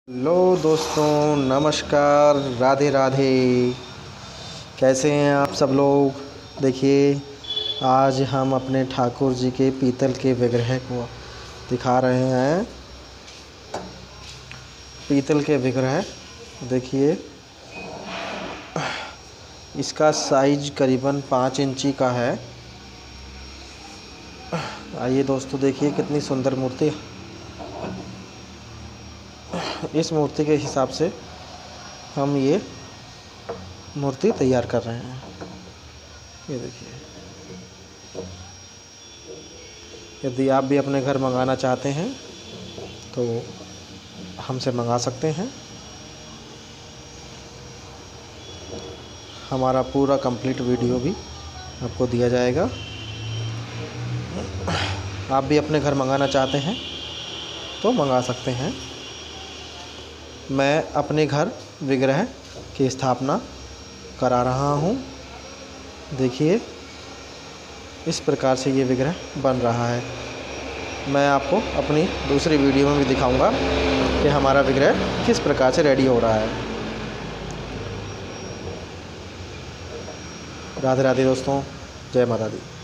Hello दोस्तों, नमस्कार, राधे राधे। कैसे हैं आप सब लोग। देखिए, आज हम अपने ठाकुर जी के पीतल के विग्रह को दिखा रहे हैं। पीतल के विग्रह देखिए, इसका साइज करीबन 5 इंची का है। आइए दोस्तों, देखिए कितनी सुंदर मूर्ति। इस मूर्ति के हिसाब से हम ये मूर्ति तैयार कर रहे हैं। ये देखिए, यदि आप भी अपने घर मंगाना चाहते हैं तो हमसे मंगा सकते हैं। हमारा पूरा कंप्लीट वीडियो भी आपको दिया जाएगा। आप भी अपने घर मंगाना चाहते हैं तो मंगा सकते हैं। मैं अपने घर विग्रह की स्थापना करा रहा हूँ। देखिए, इस प्रकार से ये विग्रह बन रहा है। मैं आपको अपनी दूसरी वीडियो में भी दिखाऊंगा कि हमारा विग्रह किस प्रकार से रेडी हो रहा है। राधे राधे दोस्तों, जय माता दी।